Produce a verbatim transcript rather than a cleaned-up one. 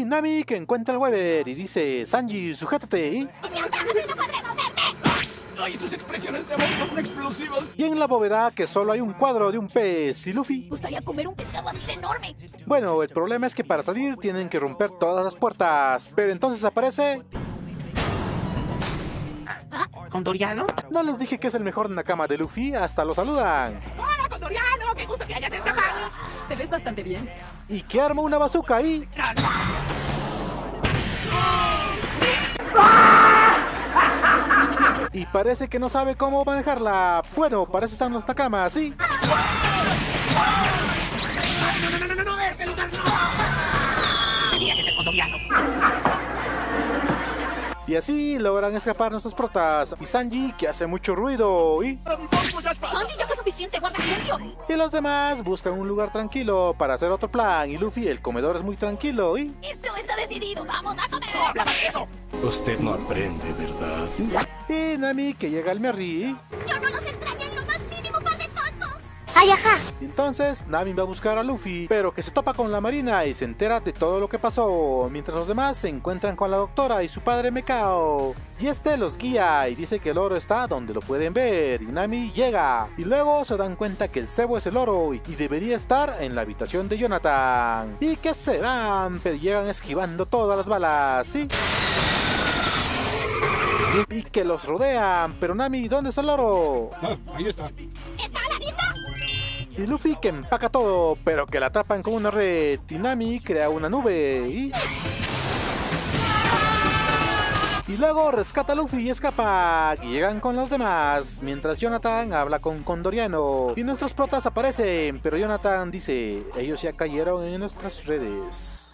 Y Nami que encuentra el Weber y dice: Sanji, sujétate. Y... Ay, sus expresiones de voz son explosivas. Y en la bóveda que solo hay un cuadro de un pez y Luffy. Me gustaría comer un pescado así de enorme. Bueno, el problema es que para salir tienen que romper todas las puertas. Pero entonces aparece... ¿Condoriano? No les dije que es el mejor Nakama de Luffy, hasta lo saludan. ¡Hola, Condoriano! ¡Qué gusto que hayas escapado! Te ves bastante bien. Y que arma una bazooka ahí. Y parece que no sabe cómo manejarla. Bueno, parece estar en los Nakamas, ¿sí? ¡No, no, no, no, no! ¡Este lugar no! Tenía que ser Condoriano. Y así logran escapar nuestros protas. Y Sanji, que hace mucho ruido. Y... Sanji, ya fue suficiente, guarda silencio. Y los demás buscan un lugar tranquilo para hacer otro plan. Y Luffy, el comedor es muy tranquilo. Y... Esto está decidido, vamos a comer. ¡No hablaba de eso! Usted no aprende, ¿verdad? Y Nami, que llega al Merry. Yo no los extraño en lo más mínimo, par de tontos. ¡Ay, ajá! Entonces Nami va a buscar a Luffy, pero que se topa con la marina y se entera de todo lo que pasó, mientras los demás se encuentran con la doctora y su padre Mekao. Y este los guía y dice que el oro está donde lo pueden ver, y Nami llega. Y luego se dan cuenta que el cebo es el oro y debería estar en la habitación de Jonathan. Y que se van, pero llegan esquivando todas las balas, ¿sí? Y que los rodean, pero Nami, ¿dónde está el oro? Ah, ahí está. ¿Está a la vista? Y Luffy que empaca todo, pero que la atrapan con una red. Y Nami crea una nube y... Y luego rescata a Luffy y escapa. Y llegan con los demás, mientras Jonathan habla con Condoriano. Y nuestros protas aparecen, pero Jonathan dice: ellos ya cayeron en nuestras redes.